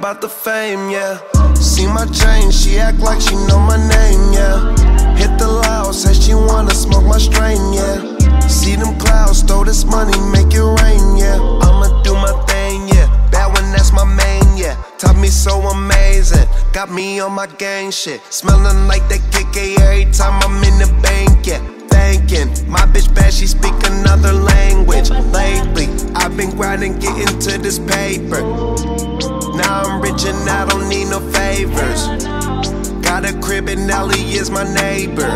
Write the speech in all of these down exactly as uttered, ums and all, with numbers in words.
about the fame, yeah. See my chain, she act like she know my name, yeah. Hit the loud, say she wanna smoke my strain, yeah. See them clouds, throw this money, make it rain, yeah. I'ma do my thing, yeah. That one, that's my main, yeah. Taught me so amazing, got me on my gang shit. Smelling like that K K every time I'm in the bank, yeah. Thinking, my bitch bad, she speak another language. Lately, I've been grinding, getting to this paper. Now I'm rich and I don't need no favors. Got a crib and Ellie is my neighbor.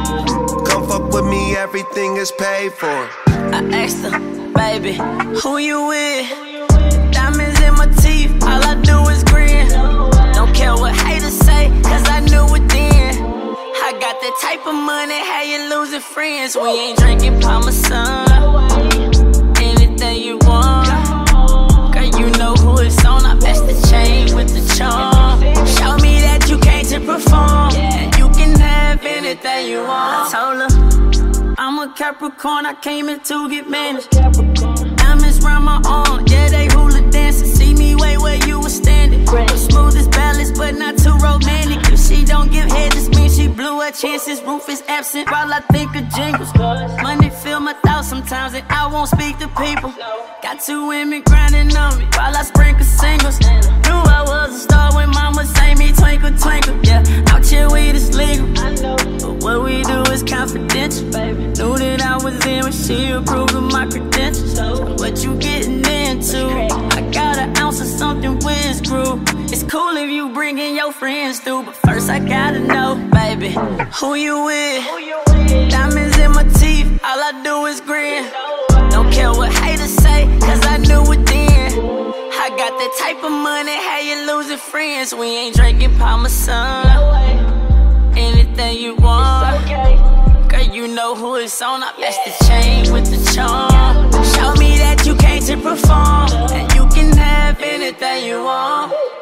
Come fuck with me, everything is paid for. I asked her, baby, who you with? Diamonds in my teeth, all I do is grin. Don't care what haters say, cause I knew it then. I got that type of money, how you losing friends. We ain't drinking Masson. Anything you want, girl, you know who it's on. I match the chain with the charm. Show me that you came to perform, and you can have anything you want. I told her, I'm a Capricorn, I came in to get managed. Diamonds round my arm, yeah, they hula dancing. See me way where you were standing. Smooth as balance, but not too romantic. If she don't give head, just means she blew her chances. Roof is absent while I think of jingles. Money fill my thoughts sometimes, and I won't speak to people. Got two women grinding on me while I sprinkle singles. Knew I was a star when mama say me twinkle, twinkle. Yeah, out here weed is legal, but what we do is confidential. Knew that I was in when she approved of my credentials. What you getting into? I got an ounce of something with screw. It's cool if you bringin' your friends through, but first I gotta know, baby, who you with? Diamonds in my teeth, all I do is grin. Don't care what haters say, cause I knew it then. I got that type of money, how you losing friends. We ain't drinking Masson. Anything you want, girl, you know who it's on. I match the chain with the charm. Show me that you came to perform, and you can have anything you want.